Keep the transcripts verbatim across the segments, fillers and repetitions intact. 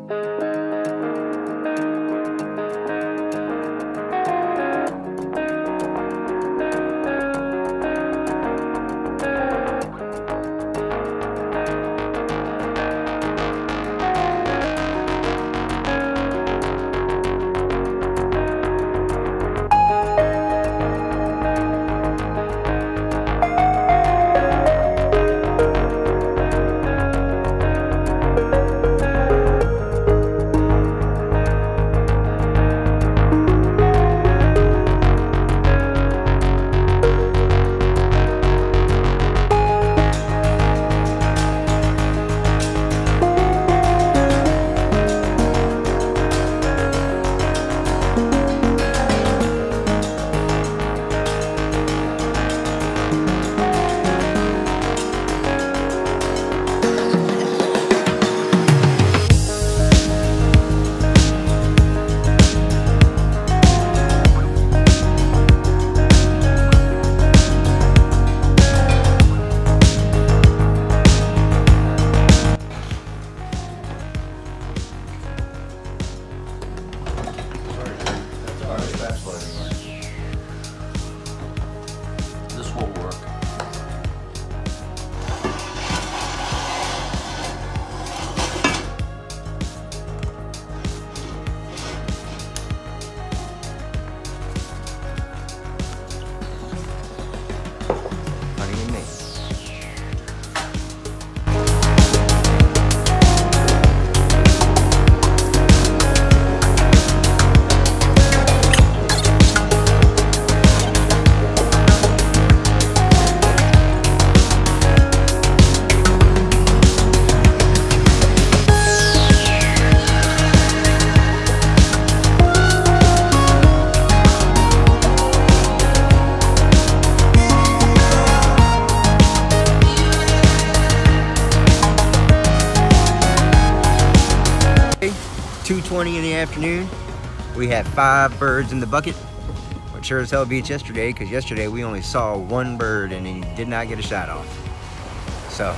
two twenty in the afternoon. We had five birds in the bucket, but sure as hell beats yesterday, because yesterday we only saw one bird and he did not get a shot off. So.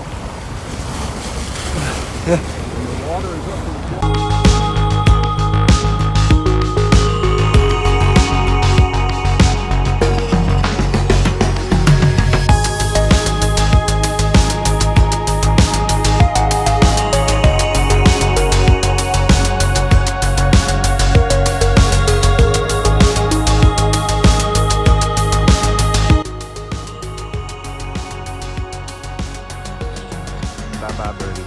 The water is up to the bye-bye birdie.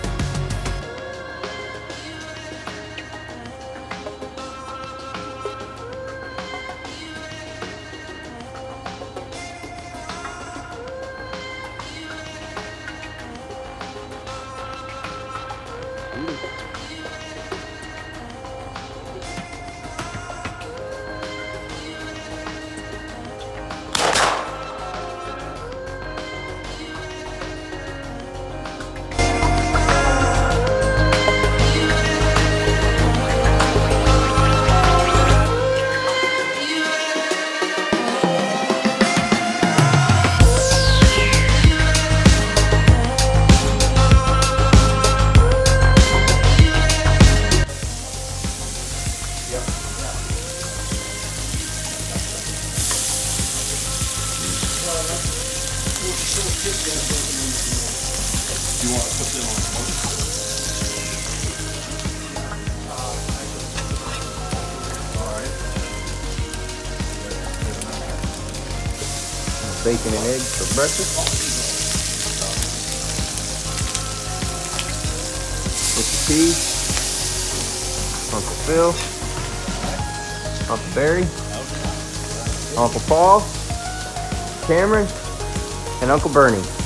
Do you want to put them on smoke? Alright. Bacon and eggs for breakfast. Mister T, Uncle Phil, Uncle Barry, Uncle Paul, Cameron, and Uncle Bernie.